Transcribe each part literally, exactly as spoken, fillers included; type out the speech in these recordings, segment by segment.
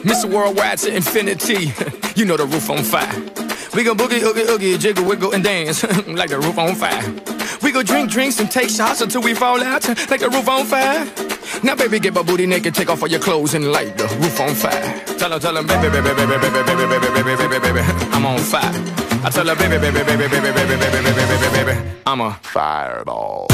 Mister Worldwide to infinity. You know the roof on fire. We gon' boogie, oogie, oogie, jiggle, wiggle, and dance like the roof on fire. We go drink drinks and take shots until we fall out like the roof on fire. Now baby, get my booty naked, take off all your clothes and light the roof on fire. Tell her, tell her, baby, baby, baby, baby, baby, baby, baby, baby, baby, baby, I'm on fire. I tell her, baby, baby, baby, baby, baby, baby, baby, baby, baby, baby, I'm a fireball.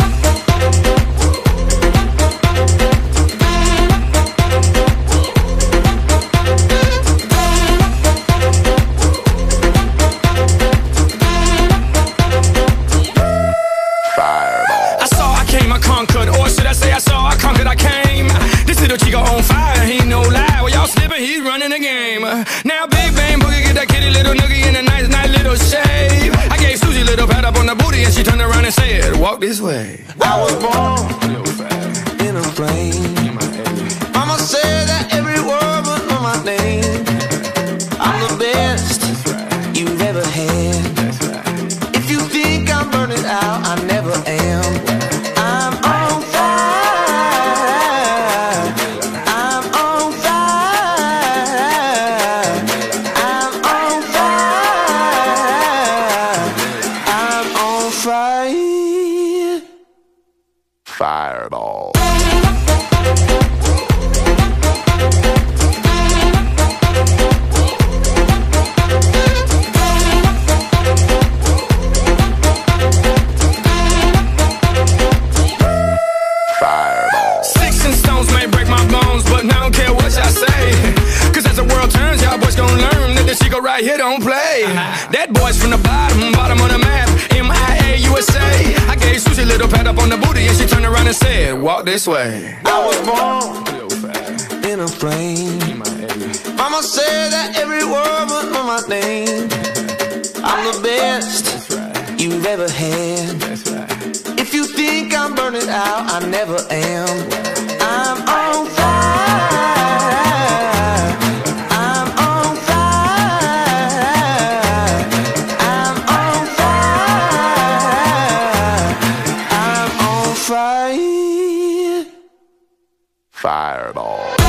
Conquered, or should I say I saw I conquered, I came. This little chico on fire, he ain't no lie. Well, y'all slipping, he's running the game. Now Big Bang Boogie get that kitty little noogie in a nice, nice little shave. I gave Susie a little pat up on the booty and she turned around and said, walk this way. I was born in a plane. Mama said that every word was on my name. I'm the best you've ever had. If you think I'm burning out, I never am. I'm on fire. I'm on fire. I'm on fire. I'm on fire. Fireball. Right here don't play. That boy's from the bottom, bottom of the map. M I A U S A. I gave Susie a little pat up on the booty and she turned around and said, walk this way. I was born in a plane. Mama said that every word was on my name. I'm the best you've ever had. If you think I'm burning out, I never am. I'm on fire. Fireball.